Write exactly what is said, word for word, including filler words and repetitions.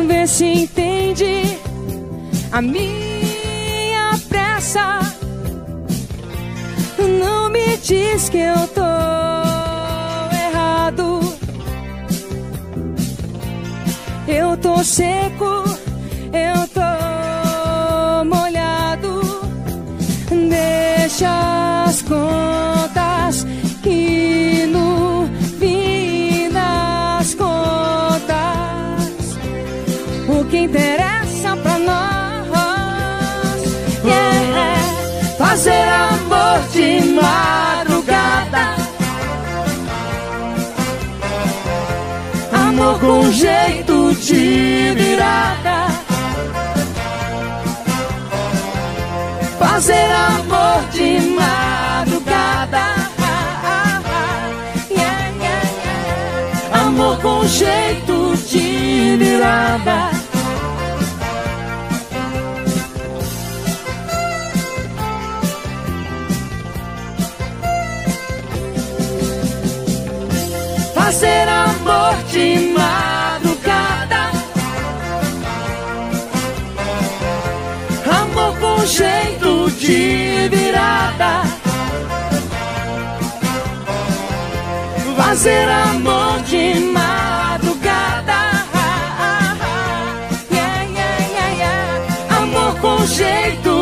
Vê se entende a minha pressa. Não me diz que eu tô errado. Eu tô seco, eu tô molhado. Deixa as contas que no fim das contas o que interessa pra nós é fazer amor de madrugada. Amor com jeito de virada. Fazer amor de madrugada. Yeah, yeah, yeah. Amor com jeito de virada. Fazer amor de madrugada. Amor com jeito de virada. Fazer amor de madrugada. Yeah, yeah, yeah, yeah. Amor com jeito